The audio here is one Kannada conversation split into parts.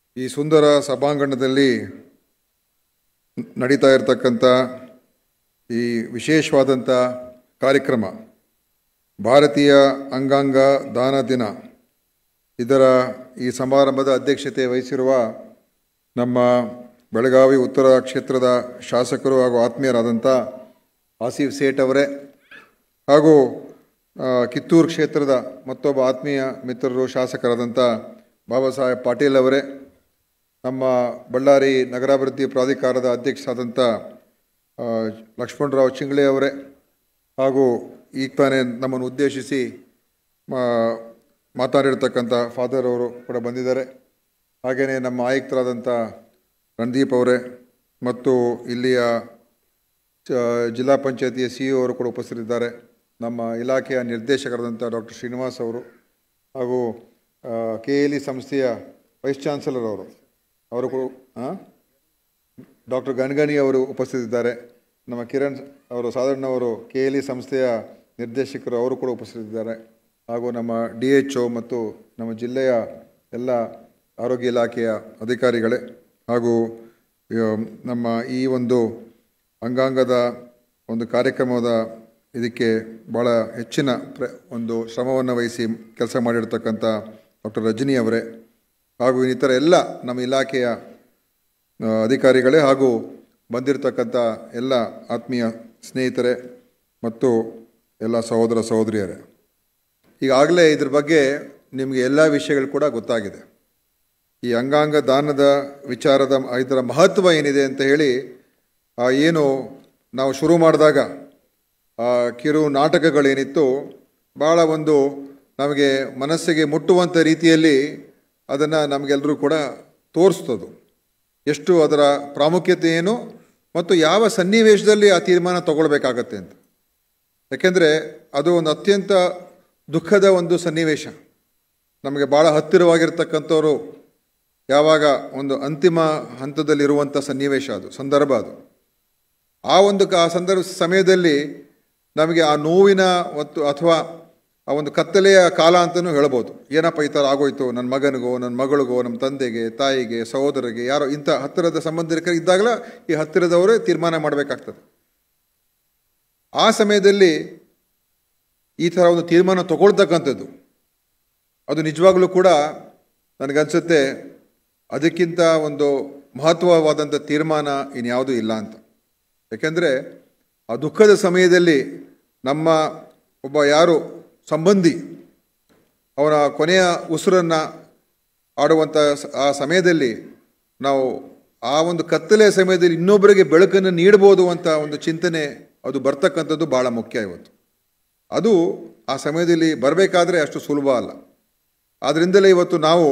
ಈ ಸುಂದರ ಸಭಾಂಗಣದಲ್ಲಿ ನಡೀತಾ ಇರತಕ್ಕಂಥ ಈ ವಿಶೇಷವಾದಂಥ ಕಾರ್ಯಕ್ರಮ ಭಾರತೀಯ ಅಂಗಾಂಗ ದಾನ ದಿನ, ಇದರ ಈ ಸಮಾರಂಭದ ಅಧ್ಯಕ್ಷತೆ ವಹಿಸಿರುವ ನಮ್ಮ ಬೆಳಗಾವಿ ಉತ್ತರ ಕ್ಷೇತ್ರದ ಶಾಸಕರು ಹಾಗೂ ಆತ್ಮೀಯರಾದಂಥ ಆಸಿಫ್ ಸೇಠ್ ಅವರೇ, ಹಾಗೂ ಕಿತ್ತೂರು ಕ್ಷೇತ್ರದ ಮತ್ತೊಬ್ಬ ಆತ್ಮೀಯ ಮಿತ್ರರು ಶಾಸಕರಾದಂಥ ಬಾಬಾ ಸಾಹೇಬ್ ಪಾಟೀಲ್ ಅವರೇ, ನಮ್ಮ ಬಳ್ಳಾರಿ ನಗರಾಭಿವೃದ್ಧಿ ಪ್ರಾಧಿಕಾರದ ಅಧ್ಯಕ್ಷರಾದಂಥ ಲಕ್ಷ್ಮಣರಾವ್ ಚಿಂಗ್ಳೆ ಅವರೇ, ಹಾಗೂ ಈಗ ತಾನೇ ನಮ್ಮನ್ನು ಉದ್ದೇಶಿಸಿ ಮಾತಾಡಿರ್ತಕ್ಕಂಥ ಫಾದರ್ ಅವರು ಕೂಡ ಬಂದಿದ್ದಾರೆ. ಹಾಗೆಯೇ ನಮ್ಮ ಆಯುಕ್ತರಾದಂಥ ರಣದೀಪ್ ಅವರೇ ಮತ್ತು ಇಲ್ಲಿಯ ಜಿಲ್ಲಾ ಪಂಚಾಯತಿಯ CEO ಅವರು ಕೂಡ ಉಪಸ್ಥಿತರಿದ್ದಾರೆ. ನಮ್ಮ ಇಲಾಖೆಯ ನಿರ್ದೇಶಕರಾದಂಥ ಡಾಕ್ಟರ್ ಶ್ರೀನಿವಾಸ್ ಅವರು ಹಾಗೂ KLE ಸಂಸ್ಥೆಯ ವೈಸ್ ಚಾನ್ಸಲರ್ ಅವರು ಕೂಡ ಡಾಕ್ಟರ್ ಗಣಗಣಿ ಅವರು ಉಪಸ್ಥಿತರಿದ್ದಾರೆ. ನಮ್ಮ ಕಿರಣ್ ಅವರು ಸಾಧಾರಣ ಅವರು KLE ಸಂಸ್ಥೆಯ ನಿರ್ದೇಶಕರು ಅವರು ಕೂಡ ಉಪಸ್ಥಿತರಿದ್ದಾರೆ. ಹಾಗೂ ನಮ್ಮ DHO ಮತ್ತು ನಮ್ಮ ಜಿಲ್ಲೆಯ ಎಲ್ಲ ಆರೋಗ್ಯ ಇಲಾಖೆಯ ಅಧಿಕಾರಿಗಳೇ, ಹಾಗೂ ನಮ್ಮ ಈ ಒಂದು ಅಂಗಾಂಗದ ಒಂದು ಕಾರ್ಯಕ್ರಮದ ಇದಕ್ಕೆ ಭಾಳ ಹೆಚ್ಚಿನ ಒಂದು ಶ್ರಮವನ್ನು ವಹಿಸಿ ಕೆಲಸ ಮಾಡಿರ್ತಕ್ಕಂಥ ಡಾಕ್ಟರ್ ರಜನಿ ಅವರೇ, ಹಾಗೂ ಇನ್ನಿತರ ಎಲ್ಲ ನಮ್ಮ ಇಲಾಖೆಯ ಅಧಿಕಾರಿಗಳೇ, ಹಾಗೂ ಬಂದಿರತಕ್ಕಂಥ ಎಲ್ಲ ಆತ್ಮೀಯ ಸ್ನೇಹಿತರೆ ಮತ್ತು ಎಲ್ಲ ಸಹೋದರ ಸಹೋದರಿಯರೇ, ಈಗಾಗಲೇ ಇದ್ರ ಬಗ್ಗೆ ನಿಮಗೆ ಎಲ್ಲ ವಿಷಯಗಳು ಕೂಡ ಗೊತ್ತಾಗಿದೆ. ಈ ಅಂಗಾಂಗ ದಾನದ ವಿಚಾರದ ಇದರ ಮಹತ್ವ ಏನಿದೆ ಅಂತ ಹೇಳಿ ಏನು ನಾವು ಶುರು ಮಾಡಿದಾಗ ಕಿರು ನಾಟಕಗಳೇನಿತ್ತು, ಭಾಳ ಒಂದು ನಮಗೆ ಮನಸ್ಸಿಗೆ ಮುಟ್ಟುವಂಥ ರೀತಿಯಲ್ಲಿ ಅದನ್ನು ನಮಗೆಲ್ಲರೂ ಕೂಡ ತೋರಿಸ್ತದು, ಎಷ್ಟು ಅದರ ಪ್ರಾಮುಖ್ಯತೆ ಏನು ಮತ್ತು ಯಾವ ಸನ್ನಿವೇಶದಲ್ಲಿ ಆ ತೀರ್ಮಾನ ತಗೊಳ್ಬೇಕಾಗತ್ತೆ ಅಂತ. ಯಾಕೆಂದರೆ ಅದು ಒಂದು ಅತ್ಯಂತ ದುಃಖದ ಒಂದು ಸನ್ನಿವೇಶ. ನಮಗೆ ಭಾಳ ಹತ್ತಿರವಾಗಿರ್ತಕ್ಕಂಥವ್ರು ಯಾವಾಗ ಒಂದು ಅಂತಿಮ ಹಂತದಲ್ಲಿರುವಂಥ ಸನ್ನಿವೇಶ, ಅದು ಸಂದರ್ಭ, ಅದು ಆ ಒಂದು ಸಮಯದಲ್ಲಿ ನಮಗೆ ಆ ನೋವಿನ ಮತ್ತು ಅಥವಾ ಆ ಒಂದು ಕತ್ತಲೆಯ ಕಾಲ ಅಂತಲೂ ಹೇಳ್ಬೋದು. ಏನಪ್ಪ ಈ ಥರ ಆಗೋಯ್ತು ನನ್ನ ಮಗನಿಗೋ ನನ್ನ ಮಗಳಿಗೋ ನಮ್ಮ ತಂದೆಗೆ ತಾಯಿಗೆ ಸಹೋದರಿಗೆ ಯಾರೋ ಇಂಥ ಹತ್ತಿರದ ಸಂಬಂಧಿಕರು ಇದ್ದಾಗಲೇ ಈ ಹತ್ತಿರದವರೇ ತೀರ್ಮಾನ ಮಾಡಬೇಕಾಗ್ತದೆ. ಆ ಸಮಯದಲ್ಲಿ ಈ ಥರ ಒಂದು ತೀರ್ಮಾನ ತಗೊಳ್ತಕ್ಕಂಥದ್ದು ಅದು ನಿಜವಾಗ್ಲೂ ಕೂಡ ನನಗನ್ಸುತ್ತೆ ಅದಕ್ಕಿಂತ ಒಂದು ಮಹತ್ವವಾದಂಥ ತೀರ್ಮಾನ ಇನ್ಯಾವುದೂ ಇಲ್ಲ ಅಂತ. ಯಾಕೆಂದರೆ ಆ ದುಃಖದ ಸಮಯದಲ್ಲಿ ನಮ್ಮ ಒಬ್ಬ ಯಾರು ಸಂಬಂಧಿ ಅವನ ಕೊನೆಯ ಉಸಿರನ್ನು ಆಡುವಂಥ ಆ ಸಮಯದಲ್ಲಿ ನಾವು ಆ ಒಂದು ಕತ್ತಲೆಯ ಸಮಯದಲ್ಲಿ ಇನ್ನೊಬ್ಬರಿಗೆ ಬೆಳಕನ್ನು ನೀಡ್ಬೋದು ಅಂತ ಒಂದು ಚಿಂತನೆ ಅದು ಬರ್ತಕ್ಕಂಥದ್ದು ಭಾಳ ಮುಖ್ಯ. ಇವತ್ತು ಅದು ಆ ಸಮಯದಲ್ಲಿ ಬರಬೇಕಾದ್ರೆ ಅಷ್ಟು ಸುಲಭ ಅಲ್ಲ. ಆದ್ದರಿಂದಲೇ ಇವತ್ತು ನಾವು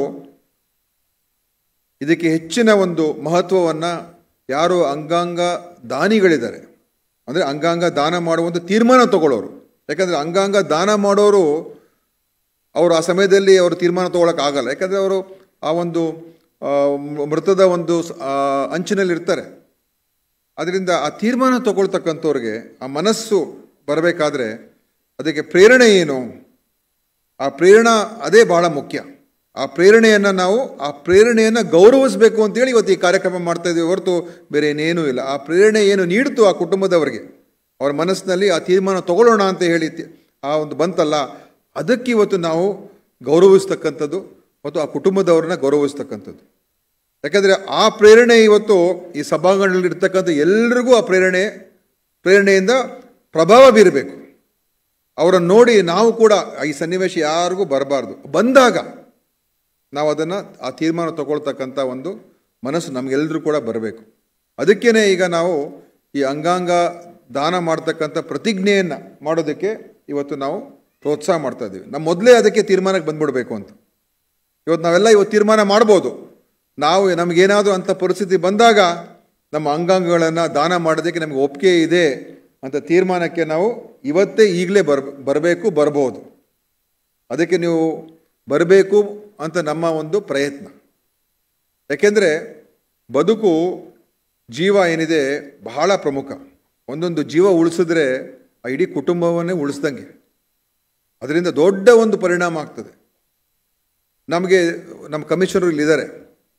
ಇದಕ್ಕೆ ಹೆಚ್ಚಿನ ಒಂದು ಮಹತ್ವವನ್ನು ಯಾರು ಅಂಗಾಂಗ ದಾನಿಗಳಿದ್ದಾರೆ, ಅಂದರೆ ಅಂಗಾಂಗ ದಾನ ಮಾಡುವಂಥ ತೀರ್ಮಾನ ತಗೊಳ್ಳೋರು, ಯಾಕಂದರೆ ಅಂಗಾಂಗ ದಾನ ಮಾಡೋರು ಅವರು ಆ ಸಮಯದಲ್ಲಿ ಅವರು ತೀರ್ಮಾನ ತೊಗೊಳಕ್ಕಾಗಲ್ಲ. ಯಾಕಂದರೆ ಅವರು ಆ ಒಂದು ಮೃತದ ಒಂದು ಅಂಚಿನಲ್ಲಿರ್ತಾರೆ. ಅದರಿಂದ ಆ ತೀರ್ಮಾನ ತಗೊಳ್ತಕ್ಕಂಥವ್ರಿಗೆ ಆ ಮನಸ್ಸು ಬರಬೇಕಾದ್ರೆ ಅದಕ್ಕೆ ಪ್ರೇರಣೆ ಏನು, ಆ ಪ್ರೇರಣೆ ಅದೇ ಭಾಳ ಮುಖ್ಯ. ಆ ಪ್ರೇರಣೆಯನ್ನು ನಾವು ಆ ಪ್ರೇರಣೆಯನ್ನು ಗೌರವಿಸಬೇಕು ಅಂತೇಳಿ ಇವತ್ತು ಈ ಕಾರ್ಯಕ್ರಮ ಮಾಡ್ತಾ ಇದ್ದೀವಿ, ಹೊರತು ಬೇರೆ ಏನೇನೂ ಇಲ್ಲ. ಆ ಪ್ರೇರಣೆ ಏನು ನೀಡ್ತು ಆ ಕುಟುಂಬದವರಿಗೆ, ಅವ್ರ ಮನಸ್ಸಿನಲ್ಲಿ ಆ ತೀರ್ಮಾನ ತಗೊಳ್ಳೋಣ ಅಂತ ಹೇಳಿ ಆ ಒಂದು ಬಂತಲ್ಲ, ಅದಕ್ಕೆ ಇವತ್ತು ನಾವು ಗೌರವಿಸ್ತಕ್ಕಂಥದ್ದು ಮತ್ತು ಆ ಕುಟುಂಬದವ್ರನ್ನ ಗೌರವಿಸ್ತಕ್ಕಂಥದ್ದು. ಯಾಕಂದರೆ ಆ ಪ್ರೇರಣೆ ಇವತ್ತು ಈ ಸಭಾಂಗಣದಲ್ಲಿ ಇರ್ತಕ್ಕಂಥ ಎಲ್ರಿಗೂ ಆ ಪ್ರೇರಣೆಯಿಂದ ಪ್ರಭಾವ ಬೀರಬೇಕು. ಅವರನ್ನು ನೋಡಿ ನಾವು ಕೂಡ ಈ ಸನ್ನಿವೇಶ ಯಾರಿಗೂ ಬರಬಾರ್ದು. ಬಂದಾಗ ನಾವು ಅದನ್ನು ಆ ತೀರ್ಮಾನ ತಗೊಳ್ತಕ್ಕಂಥ ಒಂದು ಮನಸ್ಸು ನಮಗೆಲ್ಲರೂ ಕೂಡ ಬರಬೇಕು. ಅದಕ್ಕೇ ಈಗ ನಾವು ಈ ಅಂಗಾಂಗ ದಾನ ಮಾಡ್ತಕ್ಕಂಥ ಪ್ರತಿಜ್ಞೆಯನ್ನು ಮಾಡೋದಕ್ಕೆ ಇವತ್ತು ನಾವು ಪ್ರೋತ್ಸಾಹ ಮಾಡ್ತಾ ಇದ್ದೀವಿ. ನಮ್ಮ ಮೊದಲೇ ಅದಕ್ಕೆ ತೀರ್ಮಾನಕ್ಕೆ ಬಂದ್ಬಿಡಬೇಕು ಅಂತ. ಇವತ್ತು ನಾವೆಲ್ಲ ತೀರ್ಮಾನ ಮಾಡ್ಬೋದು, ನಾವು ನಮಗೇನಾದರೂ ಅಂಥ ಪರಿಸ್ಥಿತಿ ಬಂದಾಗ ನಮ್ಮ ಅಂಗಾಂಗಗಳನ್ನು ದಾನ ಮಾಡೋದಕ್ಕೆ ನಮಗೆ ಒಪ್ಪಿಗೆ ಇದೆ ಅಂತ ತೀರ್ಮಾನಕ್ಕೆ ನಾವು ಇವತ್ತೇ ಈಗಲೇ ಬರ್ಬೋದು. ಅದಕ್ಕೆ ನೀವು ಬರಬೇಕು ಅಂತ ನಮ್ಮ ಒಂದು ಪ್ರಯತ್ನ. ಯಾಕೆಂದರೆ ಬದುಕು, ಜೀವ ಏನಿದೆ ಬಹಳ ಪ್ರಮುಖ. ಒಂದೊಂದು ಜೀವ ಉಳಿಸಿದ್ರೆ ಆ ಇಡೀ ಕುಟುಂಬವನ್ನೇ ಉಳಿಸ್ದಂಗೆ. ಅದರಿಂದ ದೊಡ್ಡ ಒಂದು ಪರಿಣಾಮ ಆಗ್ತದೆ. ನಮಗೆ ನಮ್ಮ ಕಮಿಷನರ್ ಇಲ್ಲಿದ್ದಾರೆ,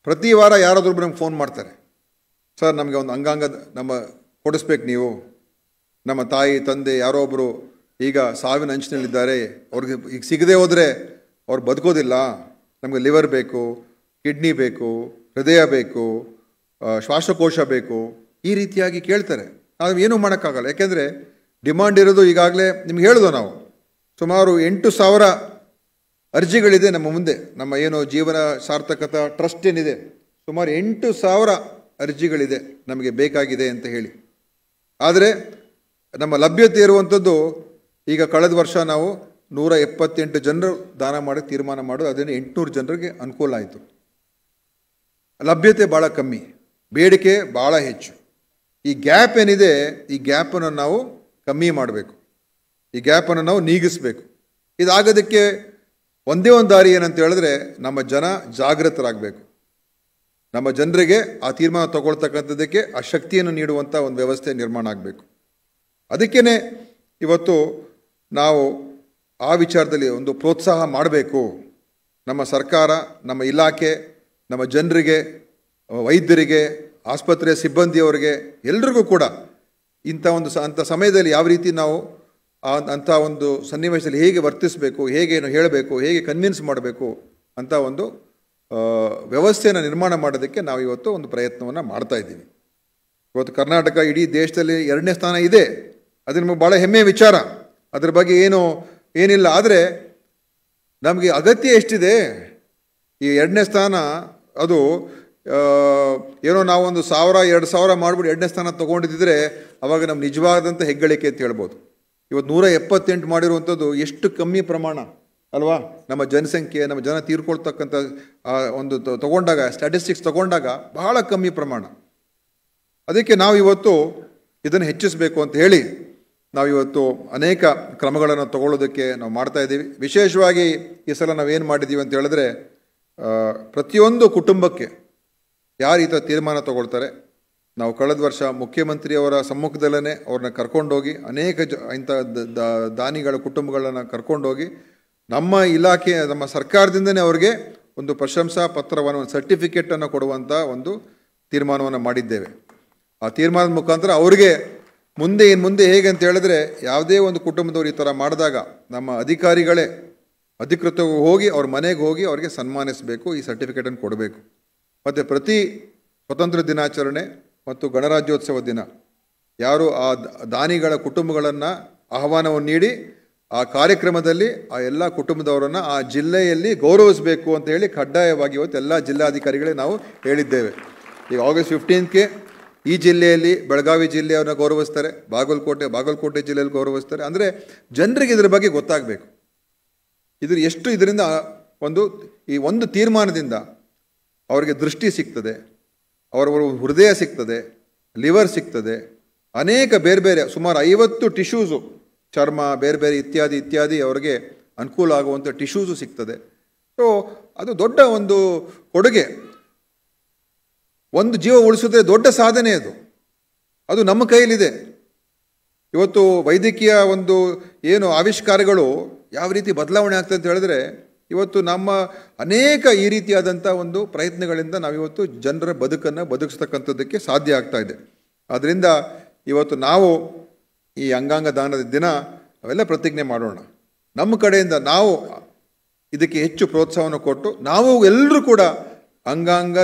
ಪ್ರತಿ ವಾರ ಯಾರಾದ್ರೊಬ್ರು ನಮ್ಗೆ ಫೋನ್ ಮಾಡ್ತಾರೆ, ಸರ್ ನಮಗೆ ಒಂದು ಅಂಗಾಂಗ ನಮ್ಮ ಕೊಡಿಸ್ಬೇಕು ನೀವು, ನಮ್ಮ ತಾಯಿ ತಂದೆ ಯಾರೋ ಒಬ್ಬರು ಈಗ ಸಾವಿನ ಅಂಚಿನಲ್ಲಿದ್ದಾರೆ, ಅವ್ರಿಗೆ ಈಗ ಸಿಗದೆ ಹೋದರೆ ಅವ್ರು ಬದುಕೋದಿಲ್ಲ, ನಮಗೆ ಲಿವರ್ ಬೇಕು, ಕಿಡ್ನಿ ಬೇಕು, ಹೃದಯ ಬೇಕು, ಶ್ವಾಸಕೋಶ ಬೇಕು, ಈ ರೀತಿಯಾಗಿ ಕೇಳ್ತಾರೆ. ನಾವು ಏನೂ ಮಾಡೋಕ್ಕಾಗಲ್ಲ, ಯಾಕೆಂದರೆ ಡಿಮಾಂಡ್ ಇರೋದು ಈಗಾಗಲೇ ನಿಮ್ಗೆ ಹೇಳಿದೋ ನಾವು ಸುಮಾರು 8,000 ಅರ್ಜಿಗಳಿದೆ ನಮ್ಮ ಮುಂದೆ. ನಮ್ಮ ಏನು ಜೀವನ ಸಾರ್ಥಕತಾ ಟ್ರಸ್ಟ್ ಏನಿದೆ ಸುಮಾರು 8,000 ಅರ್ಜಿಗಳಿದೆ ನಮಗೆ ಬೇಕಾಗಿದೆ ಅಂತ ಹೇಳಿ. ಆದರೆ ನಮ್ಮ ಲಭ್ಯತೆ ಇರುವಂಥದ್ದು ಈಗ ಕಳೆದ ವರ್ಷ ನಾವು 178 ಜನರು ದಾನ ಮಾಡಿ ತೀರ್ಮಾನ ಮಾಡೋದು, ಅದನ್ನು 800 ಜನರಿಗೆ ಅನುಕೂಲ ಆಯಿತು. ಲಭ್ಯತೆ ಭಾಳ ಕಮ್ಮಿ, ಬೇಡಿಕೆ ಭಾಳ ಹೆಚ್ಚು. ಈ ಗ್ಯಾಪ್ ಏನಿದೆ ಈ ಗ್ಯಾಪನ್ನು ನಾವು ಕಮ್ಮಿ ಮಾಡಬೇಕು, ಈ ಗ್ಯಾಪನ್ನು ನಾವು ನೀಗಿಸಬೇಕು. ಇದಾಗೋದಕ್ಕೆ ಒಂದೇ ಒಂದು ದಾರಿ ಏನಂತ ಹೇಳಿದ್ರೆ ನಮ್ಮ ಜನ ಜಾಗೃತರಾಗಬೇಕು. ನಮ್ಮ ಜನರಿಗೆ ಆ ತೀರ್ಮಾನ ತಗೊಳ್ತಕ್ಕಂಥದ್ದಕ್ಕೆ ಆ ಶಕ್ತಿಯನ್ನು ನೀಡುವಂಥ ಒಂದು ವ್ಯವಸ್ಥೆ ನಿರ್ಮಾಣ ಆಗಬೇಕು. ಅದಕ್ಕೇ ಇವತ್ತು ನಾವು ಆ ವಿಚಾರದಲ್ಲಿ ಒಂದು ಪ್ರೋತ್ಸಾಹ ಮಾಡಬೇಕು. ನಮ್ಮ ಸರ್ಕಾರ, ನಮ್ಮ ಇಲಾಖೆ, ನಮ್ಮ ಜನರಿಗೆ, ವೈದ್ಯರಿಗೆ, ಆಸ್ಪತ್ರೆ ಸಿಬ್ಬಂದಿಯವರಿಗೆ ಎಲ್ರಿಗೂ ಕೂಡ ಅಂಥ ಸಮಯದಲ್ಲಿ ಯಾವ ರೀತಿ ನಾವು ಅಂಥ ಒಂದು ಸನ್ನಿವೇಶದಲ್ಲಿ ಹೇಗೆ ವರ್ತಿಸಬೇಕು, ಹೇಗೆ ಹೇಳಬೇಕು, ಹೇಗೆ ಕನ್ವಿನ್ಸ್ ಮಾಡಬೇಕು ಅಂತ ಒಂದು ವ್ಯವಸ್ಥೆಯನ್ನು ನಿರ್ಮಾಣ ಮಾಡೋದಕ್ಕೆ ನಾವು ಇವತ್ತು ಒಂದು ಪ್ರಯತ್ನವನ್ನು ಮಾಡ್ತಾ ಇದ್ದೀವಿ. ಇವತ್ತು ಕರ್ನಾಟಕ ಇಡೀ ದೇಶದಲ್ಲಿ 2ನೇ ಸ್ಥಾನ ಇದೆ, ಅದು ನಮಗೆ ಭಾಳ ಹೆಮ್ಮೆಯ ವಿಚಾರ, ಅದ್ರ ಬಗ್ಗೆ ಏನಿಲ್ಲ. ಆದರೆ ನಮಗೆ ಅಗತ್ಯ ಎಷ್ಟಿದೆ? ಈ 2ನೇ ಸ್ಥಾನ ಅದು ಏನೋ ನಾವೊಂದು 1,000-2,000 ಮಾಡಿಬಿಟ್ಟು 2ನೇ ಸ್ಥಾನ ತೊಗೊಂಡಿದ್ದರೆ ಅವಾಗ ನಮ್ಮ ನಿಜವಾದಂಥ ಹೆಗ್ಗಳಿಕೆ ಅಂತ ಹೇಳ್ಬೋದು. ಇವತ್ತು 178 ಮಾಡಿರುವಂಥದ್ದು ಎಷ್ಟು ಕಮ್ಮಿ ಪ್ರಮಾಣ ಅಲ್ವಾ? ನಮ್ಮ ಜನಸಂಖ್ಯೆ, ನಮ್ಮ ಜನ ತೀರ್ಕೊಳ್ತಕ್ಕಂಥ ಒಂದು ತಗೊಂಡಾಗ ಸ್ಟ್ಯಾಟಿಸ್ಟಿಕ್ಸ್ ತಗೊಂಡಾಗ ಬಹಳ ಕಮ್ಮಿ ಪ್ರಮಾಣ. ಅದಕ್ಕೆ ನಾವು ಇವತ್ತು ಇದನ್ನು ಹೆಚ್ಚಿಸಬೇಕು ಅಂತ ಹೇಳಿ ನಾವಿವತ್ತು ಅನೇಕ ಕ್ರಮಗಳನ್ನು ತಗೊಳ್ಳೋದಕ್ಕೆ ನಾವು ಮಾಡ್ತಾ ಇದ್ದೀವಿ. ವಿಶೇಷವಾಗಿ ಈ ಸಲ ನಾವೇನು ಮಾಡಿದ್ದೀವಿ ಅಂತ ಹೇಳಿದ್ರೆ, ಪ್ರತಿಯೊಂದು ಕುಟುಂಬಕ್ಕೆ ಯಾರು ಈ ಥರ ತೀರ್ಮಾನ ತಗೊಳ್ತಾರೆ, ನಾವು ಕಳೆದ ವರ್ಷ ಮುಖ್ಯಮಂತ್ರಿಯವರ ಸಮ್ಮುಖದಲ್ಲೇ ಅವ್ರನ್ನ ಕರ್ಕೊಂಡೋಗಿ ಅನೇಕ ಇಂಥ ದಾನಿಗಳ ಕುಟುಂಬಗಳನ್ನು ಕರ್ಕೊಂಡೋಗಿ ನಮ್ಮ ಇಲಾಖೆ, ನಮ್ಮ ಸರ್ಕಾರದಿಂದನೇ ಅವ್ರಿಗೆ ಒಂದು ಪ್ರಶಂಸಾ ಪತ್ರವನ್ನು, ಒಂದು ಸರ್ಟಿಫಿಕೇಟನ್ನು ಕೊಡುವಂಥ ಒಂದು ತೀರ್ಮಾನವನ್ನು ಮಾಡಿದ್ದೇವೆ. ಆ ತೀರ್ಮಾನದ ಮುಖಾಂತರ ಅವ್ರಿಗೆ ಮುಂದೆ ಹೇಗೆ ಅಂತ ಹೇಳಿದ್ರೆ, ಯಾವುದೇ ಒಂದು ಕುಟುಂಬದವ್ರು ಈ ಥರ ಮಾಡಿದಾಗ ನಮ್ಮ ಅಧಿಕಾರಿಗಳೇ ಅಧಿಕೃತವಾಗಿ ಹೋಗಿ ಅವ್ರ ಮನೆಗೆ ಹೋಗಿ ಅವ್ರಿಗೆ ಸನ್ಮಾನಿಸಬೇಕು, ಈ ಸರ್ಟಿಫಿಕೇಟನ್ನು ಕೊಡಬೇಕು. ಮತ್ತು ಪ್ರತಿ ಸ್ವತಂತ್ರ ದಿನಾಚರಣೆ ಮತ್ತು ಗಣರಾಜ್ಯೋತ್ಸವ ದಿನ ಯಾರು ಆ ದಾನಿಗಳ ಕುಟುಂಬಗಳನ್ನು ಆಹ್ವಾನವನ್ನು ನೀಡಿ ಆ ಕಾರ್ಯಕ್ರಮದಲ್ಲಿ ಆ ಎಲ್ಲ ಕುಟುಂಬದವರನ್ನು ಆ ಜಿಲ್ಲೆಯಲ್ಲಿ ಗೌರವಿಸಬೇಕು ಅಂತ ಹೇಳಿ ಕಡ್ಡಾಯವಾಗಿ ಇವತ್ತು ಎಲ್ಲ ಜಿಲ್ಲಾಧಿಕಾರಿಗಳೇ ನಾವು ಹೇಳಿದ್ದೇವೆ. ಈಗ ಆಗಸ್ಟ್ 15ಕ್ಕೆ ಈ ಜಿಲ್ಲೆಯಲ್ಲಿ ಬೆಳಗಾವಿ ಜಿಲ್ಲೆಯವ್ರನ್ನ ಗೌರವಿಸ್ತಾರೆ, ಬಾಗಲಕೋಟೆ ಜಿಲ್ಲೆಯಲ್ಲಿ ಗೌರವಿಸ್ತಾರೆ. ಅಂದರೆ ಜನರಿಗೆ ಇದರ ಬಗ್ಗೆ ಗೊತ್ತಾಗಬೇಕು. ಇದರಿಂದ ಈ ಒಂದು ತೀರ್ಮಾನದಿಂದ ಅವರಿಗೆ ದೃಷ್ಟಿ ಸಿಗ್ತದೆ, ಅವರ ಹೃದಯ ಸಿಗ್ತದೆ, ಲಿವರ್ ಸಿಗ್ತದೆ, ಅನೇಕ ಬೇರೆ ಸುಮಾರು 50 ಟಿಶ್ಯೂಸು, ಚರ್ಮ ಬೇರೆ ಇತ್ಯಾದಿ ಅವರಿಗೆ ಅನುಕೂಲ ಆಗುವಂಥ ಟಿಶ್ಯೂಸು ಸಿಗ್ತದೆ. ಸೊ ಅದು ದೊಡ್ಡ ಒಂದು ಕೊಡುಗೆ. ಒಂದು ಜೀವ ಉಳಿಸಿದ್ರೆ ದೊಡ್ಡ ಸಾಧನೆ ಅದು ನಮ್ಮ ಕೈಯಲ್ಲಿದೆ. ಇವತ್ತು ವೈದ್ಯಕೀಯ ಒಂದು ಏನು ಆವಿಷ್ಕಾರಗಳು ಯಾವ ರೀತಿ ಬದಲಾವಣೆ ಆಗ್ತದೆ ಅಂತ ಹೇಳಿದ್ರೆ, ಇವತ್ತು ನಮ್ಮ ಅನೇಕ ಈ ರೀತಿಯಾದಂಥ ಒಂದು ಪ್ರಯತ್ನಗಳಿಂದ ನಾವಿವತ್ತು ಜನರ ಬದುಕನ್ನು ಬದುಕಿಸ್ತಕ್ಕಂಥದ್ದಕ್ಕೆ ಸಾಧ್ಯ ಆಗ್ತಾ ಇದೆ. ಆದ್ದರಿಂದ ಇವತ್ತು ನಾವು ಈ ಅಂಗಾಂಗ ದಾನದ ದಿನ ನಾವೆಲ್ಲ ಪ್ರತಿಜ್ಞೆ ಮಾಡೋಣ. ನಮ್ಮ ಕಡೆಯಿಂದ ನಾವು ಇದಕ್ಕೆ ಹೆಚ್ಚು ಪ್ರೋತ್ಸಾಹವನ್ನು ಕೊಟ್ಟು ನಾವು ಎಲ್ಲರೂ ಕೂಡ ಅಂಗಾಂಗ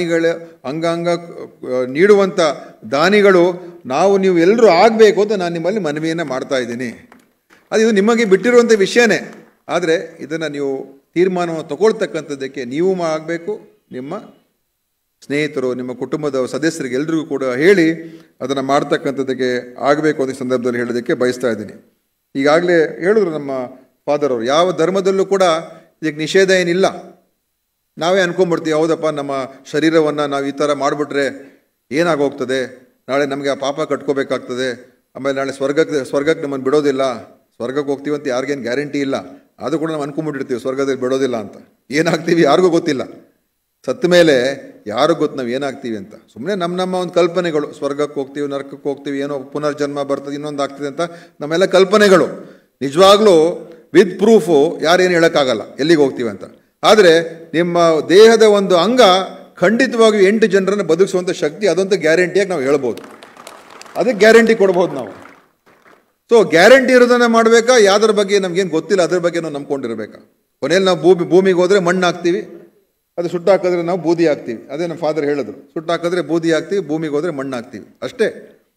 ನೀಡುವಂಥ ದಾನಿಗಳು ನೀವು ಎಲ್ಲರೂ ಆಗಬೇಕು ಅಂತ ನಾನು ನಿಮ್ಮಲ್ಲಿ ಮನವಿಯನ್ನು ಮಾಡ್ತಾ ಇದ್ದೀನಿ. ಇದು ನಿಮಗೆ ಬಿಟ್ಟಿರುವಂಥ ವಿಷಯನೇ, ಆದರೆ ಇದನ್ನು ನೀವು ತೀರ್ಮಾನವನ್ನು ತಗೊಳ್ತಕ್ಕಂಥದ್ದಕ್ಕೆ ನೀವು ಆಗಬೇಕು, ನಿಮ್ಮ ಸ್ನೇಹಿತರು, ನಿಮ್ಮ ಕುಟುಂಬದ ಸದಸ್ಯರಿಗೆ ಎಲ್ರಿಗೂ ಕೂಡ ಹೇಳಿ ಅದನ್ನು ಮಾಡ್ತಕ್ಕಂಥದ್ದಕ್ಕೆ ಆಗಬೇಕು ಅಂತ ಸಂದರ್ಭದಲ್ಲಿ ಹೇಳೋದಕ್ಕೆ ಬಯಸ್ತಾ ಇದ್ದೀನಿ. ಈಗಾಗಲೇ ಹೇಳಿದ್ರು ನಮ್ಮ ಫಾದರ್ ಅವರು, ಯಾವ ಧರ್ಮದಲ್ಲೂ ಕೂಡ ಇದಕ್ಕೆ ನಿಷೇಧ ಏನಿಲ್ಲ. ನಾವೇ ಅನ್ಕೊಂಡ್ಬಿಡ್ತೀವಿ, ಹೌದಪ್ಪ ನಮ್ಮ ಶರೀರವನ್ನು ನಾವು ಈ ಥರ ಮಾಡಿಬಿಟ್ರೆ ಏನಾಗೋಗ್ತದೆ, ನಾಳೆ ನಮಗೆ ಆ ಪಾಪ ಕಟ್ಕೋಬೇಕಾಗ್ತದೆ, ಆಮೇಲೆ ನಾಳೆ ಸ್ವರ್ಗಕ್ಕೆ ನಮ್ಮನ್ನು ಬಿಡೋದಿಲ್ಲ, ಸ್ವರ್ಗಕ್ಕೆ ಹೋಗ್ತೀವಿ ಅಂತ ಯಾರಿಗೇನು ಗ್ಯಾರಂಟಿ ಇಲ್ಲ. ಅದು ಕೂಡ ನಾವು ಅನ್ಕೊಂಡ್ಬಿಟ್ಟಿರ್ತೀವಿ ಸ್ವರ್ಗದಲ್ಲಿ ಬಿಡೋದಿಲ್ಲ ಅಂತ. ಏನಾಗ್ತೀವಿ ಯಾರಿಗೂ ಗೊತ್ತಿಲ್ಲ, ಸತ್ತ ಮೇಲೆ ಯಾರಿಗೂ ಗೊತ್ತು ನಾವು ಏನಾಗ್ತೀವಿ ಅಂತ. ಸುಮ್ಮನೆ ನಮ್ಮ ಒಂದು ಕಲ್ಪನೆಗಳು, ಸ್ವರ್ಗಕ್ಕೆ ಹೋಗ್ತೀವಿ, ನರಕಕ್ಕೆ ಹೋಗ್ತೀವಿ, ಏನೋ ಪುನರ್ಜನ್ಮ ಬರ್ತದೆ, ಇನ್ನೊಂದು ಆಗ್ತದೆ ಅಂತ ನಮ್ಮೆಲ್ಲ ಕಲ್ಪನೆಗಳು. ನಿಜವಾಗ್ಲೂ ವಿತ್ ಪ್ರೂಫು ಯಾರೇನು ಹೇಳೋಕ್ಕಾಗಲ್ಲ ಎಲ್ಲಿಗೆ ಹೋಗ್ತೀವಿ ಅಂತ. ಆದರೆ ನಿಮ್ಮ ದೇಹದ ಒಂದು ಅಂಗ ಖಂಡಿತವಾಗಿಯೂ 8 ಜನರನ್ನು ಬದುಕಿಸುವಂಥ ಶಕ್ತಿ ಅದಂತೂ ಗ್ಯಾರಂಟಿಯಾಗಿ ನಾವು ಹೇಳ್ಬೋದು. ಅದಕ್ಕೆ ಗ್ಯಾರಂಟಿ ಕೊಡ್ಬೋದು ನಾವು. ಸೊ ಗ್ಯಾರಂಟಿ ಇರೋದನ್ನು ಮಾಡಬೇಕಾ, ಯಾವುದ್ರ ಬಗ್ಗೆ ನಮಗೇನು ಗೊತ್ತಿಲ್ಲ ಅದ್ರ ಬಗ್ಗೆ ನಾವು ನಂಬ್ಕೊಂಡಿರ್ಬೇಕಾ? ಕೊನೆಯಲ್ಲಿ ನಾವು ಭೂಮಿಗೆ ಹೋದರೆ ಮಣ್ಣು ಹಾಕ್ತೀವಿ, ಅದು ಸುಟ್ಟಾಕಿದ್ರೆ ನಾವು ಬೂದಿ ಹಾಕ್ತೀವಿ. ಅದೇ ನಮ್ಮ ಫಾದರ್ ಹೇಳಿದ್ರು, ಸುಟ್ಟಾಕಿದ್ರೆ ಬೂದಿ ಹಾಕ್ತೀವಿ, ಭೂಮಿಗೆ ಹೋದರೆ ಮಣ್ಣು ಹಾಕ್ತೀವಿ, ಅಷ್ಟೇ.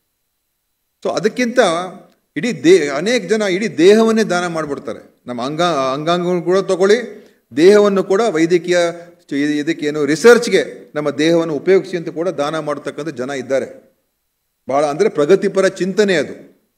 ಸೊ ಅದಕ್ಕಿಂತ ಇಡೀ ಅನೇಕ ಜನ ಇಡೀ ದೇಹವನ್ನೇ ದಾನ ಮಾಡಿಬಿಡ್ತಾರೆ. ನಮ್ಮ ಅಂಗಾಂಗಗಳು ಕೂಡ ತಗೊಳ್ಳಿ, ದೇಹವನ್ನು ಕೂಡ ವೈದ್ಯಕೀಯ ಇದಕ್ಕೇನು ರಿಸರ್ಚ್ಗೆ ನಮ್ಮ ದೇಹವನ್ನು ಉಪಯೋಗಿಸಿ ಅಂತ ಕೂಡ ದಾನ ಮಾಡತಕ್ಕಂಥ ಜನ ಇದ್ದಾರೆ. ಬಹಳ ಅಂದರೆ ಪ್ರಗತಿಪರ ಚಿಂತನೆ ಅದು.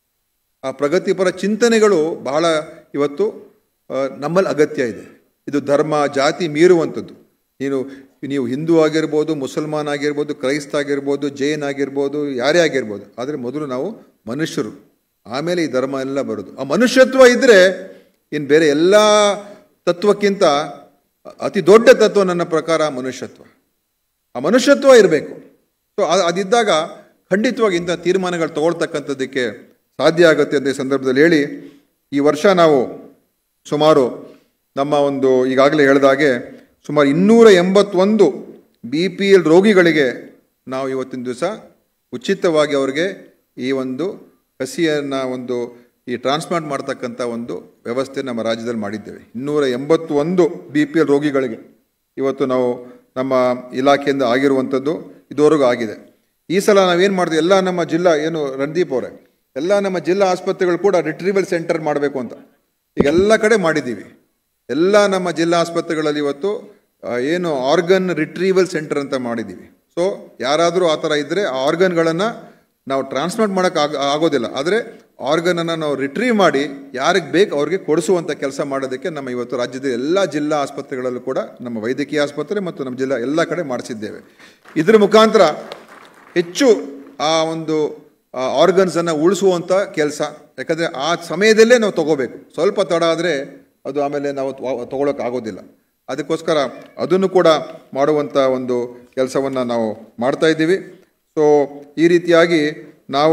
ಆ ಪ್ರಗತಿಪರ ಚಿಂತನೆಗಳು ಬಹಳ ಇವತ್ತು ನಮ್ಮಲ್ಲಿ ಅಗತ್ಯ ಇದೆ. ಇದು ಧರ್ಮ ಜಾತಿ ಮೀರುವಂಥದ್ದು. ನೀವು ಹಿಂದೂ ಆಗಿರ್ಬೋದು, ಮುಸಲ್ಮಾನ್ ಆಗಿರ್ಬೋದು, ಕ್ರೈಸ್ತ ಆಗಿರ್ಬೋದು, ಜೈನ್ ಆಗಿರ್ಬೋದು, ಯಾರೇ ಆಗಿರ್ಬೋದು, ಆದರೆ ಮೊದಲು ನಾವು ಮನುಷ್ಯರು, ಆಮೇಲೆ ಈ ಧರ್ಮ ಎಲ್ಲ ಬರೋದು. ಆ ಮನುಷ್ಯತ್ವ ಇದ್ದರೆ ಇನ್ನು ಬೇರೆ ಎಲ್ಲ ತತ್ವಕ್ಕಿಂತ ಅತಿ ದೊಡ್ಡ ತತ್ವ ನನ್ನ ಪ್ರಕಾರ ಮನುಷ್ಯತ್ವ. ಆ ಮನುಷ್ಯತ್ವ ಇರಬೇಕು. ಸೊ ಅದಿದ್ದಾಗ ಖಂಡಿತವಾಗಿ ಇಂಥ ತೀರ್ಮಾನಗಳು ತಗೊಳ್ತಕ್ಕಂಥದ್ದಕ್ಕೆ ಸಾಧ್ಯ ಆಗುತ್ತೆ ಅಂತ ಈ ಸಂದರ್ಭದಲ್ಲಿ ಹೇಳಿ, ಈ ವರ್ಷ ನಾವು ಸುಮಾರು ನಮ್ಮ ಒಂದು ಈಗಾಗಲೇ ಹೇಳಿದಾಗೆ ಸುಮಾರು 281 BPL ರೋಗಿಗಳಿಗೆ ನಾವು ಇವತ್ತಿನ ದಿವಸ ಉಚಿತವಾಗಿ ಅವ್ರಿಗೆ ಈ ಒಂದು ಕಸಿಯನ್ನು ಈ ಟ್ರಾನ್ಸ್ಪ್ಲಾಂಟ್ ಮಾಡ್ತಕ್ಕಂಥ ಒಂದು ವ್ಯವಸ್ಥೆ ನಮ್ಮ ರಾಜ್ಯದಲ್ಲಿ ಮಾಡಿದ್ದೇವೆ. 281 BPL ರೋಗಿಗಳಿಗೆ ಇವತ್ತು ನಾವು ನಮ್ಮ ಇಲಾಖೆಯಿಂದ ಆಗಿರುವಂಥದ್ದು ಇದುವರೆಗೂ ಆಗಿದೆ. ಈ ಸಲ ನಾವೇನು ಮಾಡಿದ್ವಿ, ಎಲ್ಲ ನಮ್ಮ ಜಿಲ್ಲಾ ಏನು ರಣದೀಪ್ ಅವರೇ, ಎಲ್ಲ ನಮ್ಮ ಜಿಲ್ಲಾ ಆಸ್ಪತ್ರೆಗಳು ಕೂಡ ರಿಟ್ರೀವಲ್ ಸೆಂಟರ್ ಮಾಡಬೇಕು ಅಂತ ಈಗೆಲ್ಲ ಕಡೆ ಮಾಡಿದ್ದೀವಿ. ಎಲ್ಲ ನಮ್ಮ ಜಿಲ್ಲಾ ಆಸ್ಪತ್ರೆಗಳಲ್ಲಿ ಇವತ್ತು ಏನು ಆರ್ಗನ್ ರಿಟ್ರೀವಲ್ ಸೆಂಟರ್ ಅಂತ ಮಾಡಿದ್ದೀವಿ. ಸೊ ಯಾರಾದರೂ ಆ ಥರ ಇದ್ದರೆ ಆ ಆರ್ಗನ್ಗಳನ್ನು ನಾವು ಟ್ರಾನ್ಸ್ಪ್ಲಾಂಟ್ ಮಾಡೋಕ್ಕೆ ಆಗೋದಿಲ್ಲ, ಆದರೆ ಆರ್ಗನನ್ನು ನಾವು ರಿಟ್ರೀವ್ ಮಾಡಿ ಯಾರಿಗೆ ಬೇಕು ಅವ್ರಿಗೆ ಕೊಡಿಸುವಂಥ ಕೆಲಸ ಮಾಡೋದಕ್ಕೆ ನಮ್ಮ ಇವತ್ತು ರಾಜ್ಯದ ಎಲ್ಲ ಜಿಲ್ಲಾ ಆಸ್ಪತ್ರೆಗಳಲ್ಲೂ ಕೂಡ ನಮ್ಮ ವೈದ್ಯಕೀಯ ಆಸ್ಪತ್ರೆ ಮತ್ತು ನಮ್ಮ ಜಿಲ್ಲಾ ಎಲ್ಲ ಕಡೆ ಮಾಡಿಸಿದ್ದೇವೆ. ಇದರ ಮುಖಾಂತರ ಹೆಚ್ಚು ಆ ಒಂದು ಆರ್ಗನ್ಸನ್ನು ಉಳಿಸುವಂಥ ಕೆಲಸ. ಯಾಕಂದರೆ ಆ ಸಮಯದಲ್ಲೇ ನಾವು ತೊಗೋಬೇಕು, ಸ್ವಲ್ಪ ತಡ ಆದರೆ ಅದು ಆಮೇಲೆ ನಾವು ತೊಗೊಳಕ್ಕಾಗೋದಿಲ್ಲ. ಅದಕ್ಕೋಸ್ಕರ ಅದನ್ನು ಕೂಡ ಮಾಡುವಂಥ ಒಂದು ಕೆಲಸವನ್ನು ನಾವು ಮಾಡ್ತಾಯಿದ್ದೀವಿ. ಸೊ ಈ ರೀತಿಯಾಗಿ ನಾವು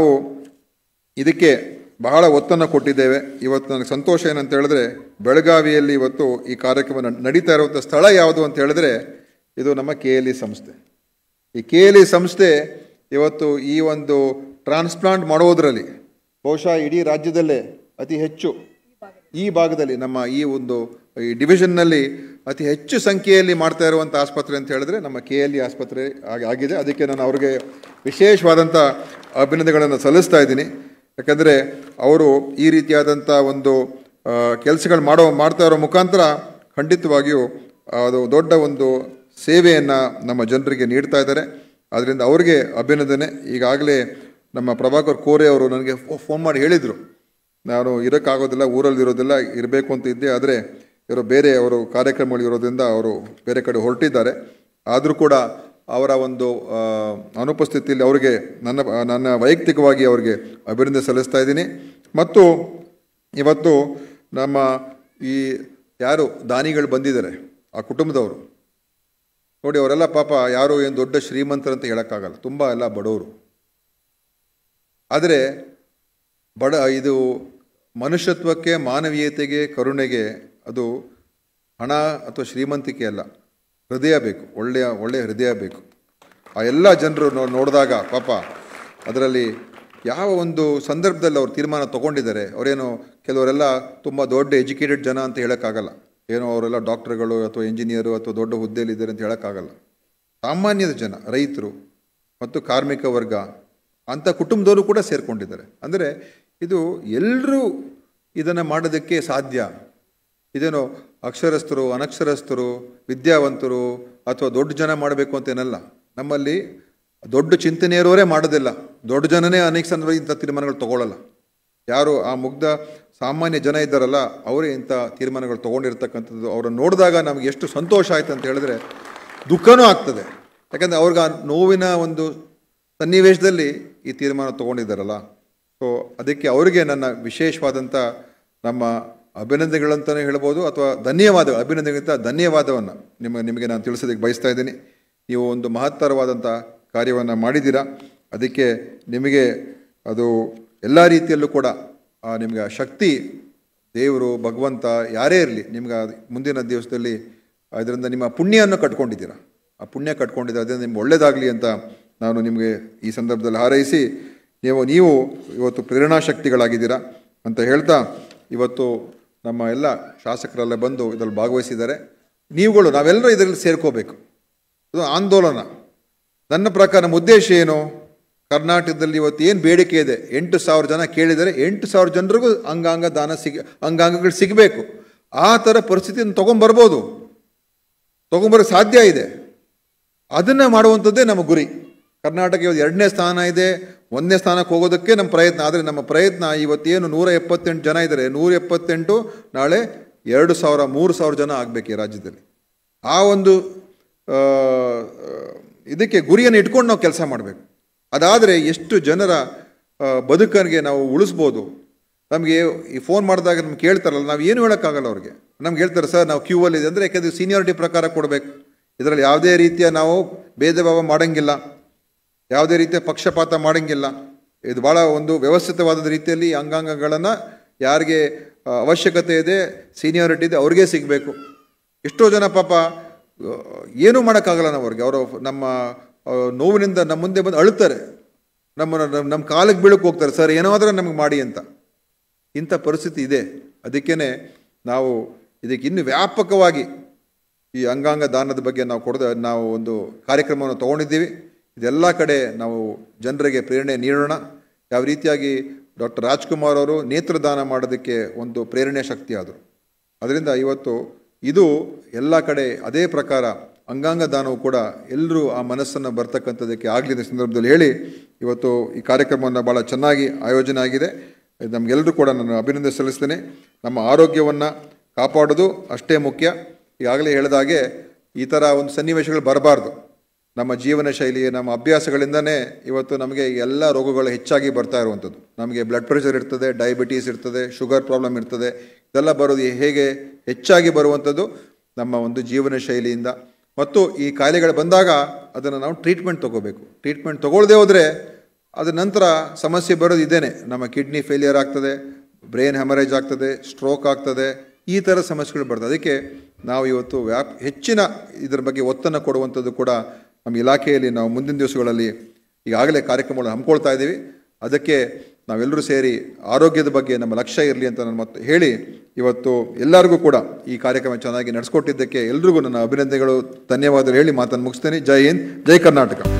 ಇದಕ್ಕೆ ಬಹಳ ಒತ್ತನ್ನು ಕೊಟ್ಟಿದ್ದೇವೆ. ಇವತ್ತು ನನಗೆ ಸಂತೋಷ ಏನಂತ ಹೇಳಿದ್ರೆ, ಬೆಳಗಾವಿಯಲ್ಲಿ ಇವತ್ತು ಈ ಕಾರ್ಯಕ್ರಮ ನಡೀತಾ ಇರುವಂಥ ಸ್ಥಳ ಯಾವುದು ಅಂತ ಹೇಳಿದ್ರೆ ಇದು ನಮ್ಮ KLE ಸಂಸ್ಥೆ. ಈ KLE ಸಂಸ್ಥೆ ಇವತ್ತು ಈ ಒಂದು ಟ್ರಾನ್ಸ್ಪ್ಲಾಂಟ್ ಮಾಡೋದರಲ್ಲಿ ಬಹುಶಃ ಇಡೀ ರಾಜ್ಯದಲ್ಲೇ ಅತಿ ಹೆಚ್ಚು, ಈ ಭಾಗದಲ್ಲಿ ನಮ್ಮ ಈ ಒಂದು ಈ ಡಿವಿಷನ್ನಲ್ಲಿ ಅತಿ ಹೆಚ್ಚು ಸಂಖ್ಯೆಯಲ್ಲಿ ಮಾಡ್ತಾ ಇರುವಂಥ ಆಸ್ಪತ್ರೆ ಅಂತ ಹೇಳಿದ್ರೆ ನಮ್ಮ KLE ಆಸ್ಪತ್ರೆ ಆಗಿದೆ. ಅದಕ್ಕೆ ನಾನು ಅವ್ರಿಗೆ ವಿಶೇಷವಾದಂಥ ಅಭಿನಂದನೆಗಳನ್ನು ಸಲ್ಲಿಸ್ತಾ ಇದ್ದೀನಿ. ಯಾಕಂದರೆ ಅವರು ಈ ರೀತಿಯಾದಂಥ ಒಂದು ಕೆಲಸಗಳು ಮಾಡ್ತಾ ಇರೋ ಮುಖಾಂತರ ಖಂಡಿತವಾಗಿಯೂ ಅದು ದೊಡ್ಡ ಒಂದು ಸೇವೆಯನ್ನು ನಮ್ಮ ಜನರಿಗೆ ನೀಡ್ತಾ ಇದ್ದಾರೆ. ಅದರಿಂದ ಅವ್ರಿಗೆ ಅಭಿನಂದನೆ. ಈಗಾಗಲೇ ನಮ್ಮ ಪ್ರಭಾಕರ್ ಕೋರೆ ಅವರು ನನಗೆ ಫೋನ್ ಮಾಡಿ ಹೇಳಿದರು, ನಾನು ಇರೋಕ್ಕಾಗೋದಿಲ್ಲ, ಊರಲ್ಲಿ ಇರೋದಿಲ್ಲ, ಇರಬೇಕು ಅಂತ ಇದ್ದೆ, ಆದರೆ ಬೇರೆ ಅವರು ಕಾರ್ಯಕ್ರಮಗಳು ಇರೋದ್ರಿಂದ ಅವರು ಬೇರೆ ಕಡೆ ಹೊರಟಿದ್ದಾರೆ. ಆದರೂ ಕೂಡ ಅವರ ಒಂದು ಅನುಪಸ್ಥಿತಿಯಲ್ಲಿ ಅವರಿಗೆ ನನ್ನ ವೈಯಕ್ತಿಕವಾಗಿ ಅವರಿಗೆ ಅಭಿನಂದನೆ ಸಲ್ಲಿಸ್ತಾ ಇದ್ದೀನಿ. ಮತ್ತು ಇವತ್ತು ನಮ್ಮ ಈ ಯಾರು ದಾನಿಗಳು ಬಂದಿದ್ದಾರೆ ಆ ಕುಟುಂಬದವರು ನೋಡಿ, ಅವರೆಲ್ಲ ಪಾಪ ಯಾರು ಏನು ದೊಡ್ಡ ಶ್ರೀಮಂತರಂತ ಹೇಳೋಕ್ಕಾಗಲ್ಲ, ತುಂಬ ಎಲ್ಲ ಬಡವರು. ಆದರೆ ಇದು ಮನುಷ್ಯತ್ವಕ್ಕೆ, ಮಾನವೀಯತೆಗೆ, ಕರುಣೆಗೆ ಅದು ಹಣ ಅಥವಾ ಶ್ರೀಮಂತಿಕೆ ಅಲ್ಲ, ಹೃದಯ ಬೇಕು, ಒಳ್ಳೆಯ ಹೃದಯ ಬೇಕು. ಆ ಎಲ್ಲ ಜನರು ನೋಡಿದಾಗ ಪಾಪ ಅದರಲ್ಲಿ ಯಾವ ಒಂದು ಸಂದರ್ಭದಲ್ಲಿ ಅವ್ರು ತೀರ್ಮಾನ ತೊಗೊಂಡಿದ್ದಾರೆ. ಅವರೇನು ಕೆಲವರೆಲ್ಲ ತುಂಬ ದೊಡ್ಡ ಎಜುಕೇಟೆಡ್ ಜನ ಅಂತ ಹೇಳೋಕ್ಕಾಗಲ್ಲ, ಏನೋ ಅವರೆಲ್ಲ ಡಾಕ್ಟರ್ಗಳು ಅಥವಾ ಇಂಜಿನಿಯರು ಅಥವಾ ದೊಡ್ಡ ಹುದ್ದೆಯಲ್ಲಿದ್ದಾರೆ ಅಂತ ಹೇಳೋಕ್ಕಾಗಲ್ಲ. ಸಾಮಾನ್ಯದ ಜನ, ರೈತರು ಮತ್ತು ಕಾರ್ಮಿಕ ವರ್ಗ ಅಂಥ ಕುಟುಂಬದವರು ಕೂಡ ಸೇರಿಕೊಂಡಿದ್ದಾರೆ. ಅಂದರೆ ಇದು ಎಲ್ಲರೂ ಇದನ್ನು ಮಾಡೋದಕ್ಕೆ ಸಾಧ್ಯ. ಇದೇನೋ ಅಕ್ಷರಸ್ಥರು, ಅನಕ್ಷರಸ್ಥರು, ವಿದ್ಯಾವಂತರು ಅಥವಾ ದೊಡ್ಡ ಜನ ಮಾಡಬೇಕು ಅಂತೇನಲ್ಲ. ನಮ್ಮಲ್ಲಿ ದೊಡ್ಡ ಚಿಂತನೆ ಇರೋರೇ ಮಾಡೋದಿಲ್ಲ, ದೊಡ್ಡ ಜನನೇ ಅನೇಕ ಸಂದರ್ಭದಲ್ಲಿ ಇಂಥ ತೀರ್ಮಾನಗಳು ತೊಗೊಳ್ಳಲ್ಲ. ಯಾರು ಆ ಮುಗ್ಧ ಸಾಮಾನ್ಯ ಜನ ಇದ್ದಾರಲ್ಲ ಅವರೇ ಇಂಥ ತೀರ್ಮಾನಗಳು ತೊಗೊಂಡಿರ್ತಕ್ಕಂಥದ್ದು. ಅವರನ್ನು ನೋಡಿದಾಗ ನಮಗೆ ಎಷ್ಟು ಸಂತೋಷ ಆಯ್ತು ಅಂತ ಹೇಳಿದ್ರೆ ದುಃಖನೂ ಆಗ್ತದೆ. ಯಾಕಂದರೆ ಅವ್ರಿಗೆ ಆ ನೋವಿನ ಒಂದು ಸನ್ನಿವೇಶದಲ್ಲಿ ಈ ತೀರ್ಮಾನ ತೊಗೊಂಡಿದ್ದಾರಲ್ಲ. ಸೊ ಅದಕ್ಕೆ ಅವರಿಗೆ ನನ್ನ ವಿಶೇಷವಾದಂಥ ನಮ್ಮ ಅಭಿನಂದನೆಗಳಂತಲೇ ಹೇಳ್ಬೋದು, ಅಥವಾ ಅಭಿನಂದನೆಗಿಂತ ಧನ್ಯವಾದವನ್ನು ನಿಮಗೆ ನಾನು ತಿಳಿಸೋದಕ್ಕೆ ಬಯಸ್ತಾ ಇದ್ದೀನಿ. ನೀವು ಒಂದು ಮಹತ್ತರವಾದಂಥ ಕಾರ್ಯವನ್ನು ಮಾಡಿದ್ದೀರಾ. ಅದಕ್ಕೆ ನಿಮಗೆ ಅದು ಎಲ್ಲ ರೀತಿಯಲ್ಲೂ ಕೂಡ ನಿಮಗೆ ಆ ಶಕ್ತಿ ದೇವರು, ಭಗವಂತ ಯಾರೇ ಇರಲಿ ನಿಮ್ಗೆ ಮುಂದಿನ ದಿವಸದಲ್ಲಿ ಅದರಿಂದ ನಿಮ್ಮ ಪುಣ್ಯವನ್ನು ಕಟ್ಕೊಂಡಿದ್ದೀರಾ. ಆ ಪುಣ್ಯ ಕಟ್ಕೊಂಡಿದ್ದಾರೆ. ಅದರಿಂದ ನಿಮ್ಗೆ ಒಳ್ಳೆಯದಾಗಲಿ ಅಂತ ನಾನು ನಿಮಗೆ ಈ ಸಂದರ್ಭದಲ್ಲಿ ಹಾರೈಸಿ, ನೀವು ಇವತ್ತು ಪ್ರೇರಣಾಶಕ್ತಿಗಳಾಗಿದ್ದೀರಾ ಅಂತ ಹೇಳ್ತಾ, ಇವತ್ತು ನಮ್ಮ ಎಲ್ಲ ಶಾಸಕರೆಲ್ಲ ಬಂದು ಇದರಲ್ಲಿ ಭಾಗವಹಿಸಿದ್ದಾರೆ. ನಾವೆಲ್ಲರೂ ಇದರಲ್ಲಿ ಸೇರ್ಕೋಬೇಕು. ಅದು ಆಂದೋಲನ. ನನ್ನ ಪ್ರಕಾರ ನಮ್ಮ ಉದ್ದೇಶ ಏನು? ಕರ್ನಾಟಕದಲ್ಲಿ ಇವತ್ತು ಏನು ಬೇಡಿಕೆ ಇದೆ? 8,000 ಜನ ಕೇಳಿದರೆ 8,000 ಜನರಿಗೂ ಅಂಗಾಂಗಗಳು ಸಿಗಬೇಕು. ಆ ಥರ ಪರಿಸ್ಥಿತಿಯನ್ನು ತೊಗೊಂಬರ್ಬೋದು, ತೊಗೊಂಬರೋಕ್ಕೆ ಸಾಧ್ಯ ಇದೆ. ಅದನ್ನು ಮಾಡುವಂಥದ್ದೇ ನಮ್ಮ ಗುರಿ. ಕರ್ನಾಟಕ ಇವತ್ತು 2ನೇ ಸ್ಥಾನ ಇದೆ, 1ನೇ ಸ್ಥಾನಕ್ಕೆ ಹೋಗೋದಕ್ಕೆ ನಮ್ಮ ಪ್ರಯತ್ನ. ಆದರೆ ನಮ್ಮ ಪ್ರಯತ್ನ ಇವತ್ತೇನು 178 ಜನ ಇದ್ದಾರೆ, 178 ನಾಳೆ 2,000 3,000 ಜನ ಆಗಬೇಕು ಈ ರಾಜ್ಯದಲ್ಲಿ. ಆ ಒಂದು ಇದಕ್ಕೆ ಗುರಿಯನ್ನು ಇಟ್ಕೊಂಡು ನಾವು ಕೆಲಸ ಮಾಡಬೇಕು. ಅದಾದರೆ ಎಷ್ಟು ಜನರ ಬದುಕನಿಗೆ ನಾವು ಉಳಿಸ್ಬೋದು. ನಮಗೆ ಈ ಫೋನ್ ಮಾಡಿದಾಗ ನಮ್ಗೆ ಕೇಳ್ತಾರಲ್ಲ, ನಾವು ಏನು ಹೇಳೋಕ್ಕಾಗಲ್ಲ ಅವ್ರಿಗೆ. ನಮ್ಗೆ ಹೇಳ್ತಾರೆ, ಸರ್ ನಾವು ಕ್ಯೂ ಅಲ್ಲಿ ಇದೆ ಅಂದರೆ, ಯಾಕೆಂದರೆ ಸೀನಿಯಾರಿಟಿ ಪ್ರಕಾರ ಕೊಡಬೇಕು. ಇದರಲ್ಲಿ ಯಾವುದೇ ರೀತಿಯ ನಾವು ಭೇದ ಭಾವ ಮಾಡೋಂಗಿಲ್ಲ, ಯಾವುದೇ ರೀತಿಯ ಪಕ್ಷಪಾತ ಮಾಡೋಂಗಿಲ್ಲ. ಇದು ಭಾಳ ಒಂದು ವ್ಯವಸ್ಥಿತವಾದ ರೀತಿಯಲ್ಲಿ ಅಂಗಾಂಗಗಳನ್ನು ಯಾರಿಗೆ ಅವಶ್ಯಕತೆ ಇದೆ, ಸೀನಿಯಾರಿಟಿ ಇದೆ, ಅವ್ರಿಗೆ ಸಿಗಬೇಕು. ಎಷ್ಟೋ ಜನ ಪಾಪ ಏನೂ ಮಾಡೋಕ್ಕಾಗಲ್ಲ ನಾವು ಅವ್ರಿಗೆ. ಅವರು ನಮ್ಮ ನೋವಿನಿಂದ ನಮ್ಮ ಮುಂದೆ ಬಂದು ಅಳುತ್ತಾರೆ, ನಮ್ಮ ಕಾಲಿಗೆ ಬೀಳಕ್ಕೆ ಹೋಗ್ತಾರೆ, ಸರ್ ಏನಾದರೂ ನಮಗೆ ಮಾಡಿ ಅಂತ. ಇಂಥ ಪರಿಸ್ಥಿತಿ ಇದೆ. ಅದಕ್ಕೇ ನಾವು ಇದಕ್ಕೆ ಇನ್ನೂ ವ್ಯಾಪಕವಾಗಿ ಈ ಅಂಗಾಂಗ ದಾನದ ಬಗ್ಗೆ ನಾವು ಒಂದು ಕಾರ್ಯಕ್ರಮವನ್ನು ತೊಗೊಂಡಿದ್ದೀವಿ. ಇದೆಲ್ಲ ಕಡೆ ನಾವು ಜನರಿಗೆ ಪ್ರೇರಣೆ ನೀಡೋಣ. ಯಾವ ರೀತಿಯಾಗಿ ಡಾಕ್ಟರ್ ರಾಜ್ಕುಮಾರ್ ಅವರು ನೇತ್ರದಾನ ಮಾಡೋದಕ್ಕೆ ಒಂದು ಪ್ರೇರಣೆ ಶಕ್ತಿ ಆದರು. ಅದರಿಂದ ಇವತ್ತು ಇದು ಎಲ್ಲ ಕಡೆ ಅದೇ ಪ್ರಕಾರ ಅಂಗಾಂಗ ದಾನವು ಕೂಡ ಎಲ್ಲರೂ ಆ ಮನಸ್ಸನ್ನು ಬರ್ತಕ್ಕಂಥದ್ದಕ್ಕೆ ಆಗಲಿದೆ ಸಂದರ್ಭದಲ್ಲಿ ಹೇಳಿ, ಇವತ್ತು ಈ ಕಾರ್ಯಕ್ರಮವನ್ನು ಭಾಳ ಚೆನ್ನಾಗಿ ಆಯೋಜನೆ ಆಗಿದೆ. ನಮಗೆಲ್ಲರೂ ಕೂಡ ನಾನು ಅಭಿನಂದನೆ ಸಲ್ಲಿಸ್ತೇನೆ. ನಮ್ಮ ಆರೋಗ್ಯವನ್ನು ಕಾಪಾಡೋದು ಅಷ್ಟೇ ಮುಖ್ಯ. ಈಗಾಗಲೇ ಹೇಳಿದಾಗೆ ಈ ಥರ ಒಂದು ಸನ್ನಿವೇಶಗಳು ಬರಬಾರ್ದು. ನಮ್ಮ ಜೀವನ ಶೈಲಿ, ನಮ್ಮ ಅಭ್ಯಾಸಗಳಿಂದನೇ ಇವತ್ತು ನಮಗೆ ಎಲ್ಲ ರೋಗಗಳು ಹೆಚ್ಚಾಗಿ ಬರ್ತಾ ಇರುವಂಥದ್ದು. ನಮಗೆ ಬ್ಲಡ್ ಪ್ರೆಷರ್ ಇರ್ತದೆ, ಡಯಾಬಿಟೀಸ್ ಇರ್ತದೆ, ಶುಗರ್ ಪ್ರಾಬ್ಲಮ್ ಇರ್ತದೆ. ಇದೆಲ್ಲ ಬರೋದು ಹೇಗೆ ಹೆಚ್ಚಾಗಿ ಬರುವಂಥದ್ದು ನಮ್ಮ ಒಂದು ಜೀವನ ಶೈಲಿಯಿಂದ. ಮತ್ತು ಈ ಕಾಯಿಲೆಗಳು ಬಂದಾಗ ಅದನ್ನು ನಾವು ಟ್ರೀಟ್ಮೆಂಟ್ ತೊಗೋಬೇಕು. ಟ್ರೀಟ್ಮೆಂಟ್ ತೊಗೊಳ್ಳದೆ ಹೋದರೆ ಅದರ ನಂತರ ಸಮಸ್ಯೆ ಬರೋದು ಇದೇನೆ. ನಮ್ಮ ಕಿಡ್ನಿ ಫೇಲಿಯರ್ ಆಗ್ತದೆ, ಬ್ರೈನ್ ಹೆಮರೇಜ್ ಆಗ್ತದೆ, ಸ್ಟ್ರೋಕ್ ಆಗ್ತದೆ, ಈ ಥರ ಸಮಸ್ಯೆಗಳು ಬರ್ತದೆ. ಅದಕ್ಕೆ ನಾವು ಇವತ್ತು ಹೆಚ್ಚಿನ ಇದರ ಬಗ್ಗೆ ಒತ್ತನ್ನು ಕೊಡುವಂಥದ್ದು ಕೂಡ ನಮ್ಮ ಇಲಾಖೆಯಲ್ಲಿ ನಾವು ಮುಂದಿನ ದಿವಸಗಳಲ್ಲಿ ಈಗಾಗಲೇ ಕಾರ್ಯಕ್ರಮಗಳು ಹಮ್ಮಿಕೊಳ್ತಾ ಇದ್ದೀವಿ. ಅದಕ್ಕೆ ನಾವೆಲ್ಲರೂ ಸೇರಿ ಆರೋಗ್ಯದ ಬಗ್ಗೆ ನಮ್ಮ ಲಕ್ಷ್ಯ ಇರಲಿ ಅಂತ ನಾನು ಮತ್ತೆ ಹೇಳಿ, ಇವತ್ತು ಎಲ್ಲರಿಗೂ ಕೂಡ ಈ ಕಾರ್ಯಕ್ರಮ ಚೆನ್ನಾಗಿ ನಡೆಸ್ಕೊಟ್ಟಿದ್ದಕ್ಕೆ ಎಲ್ರಿಗೂ ನನ್ನ ಅಭಿನಂದನೆಗಳು, ಧನ್ಯವಾದಗಳು ಹೇಳಿ ಮಾತನ್ನು ಮುಗಿಸ್ತೇನೆ. ಜೈ ಹಿಂದ್, ಜೈ ಕರ್ನಾಟಕ.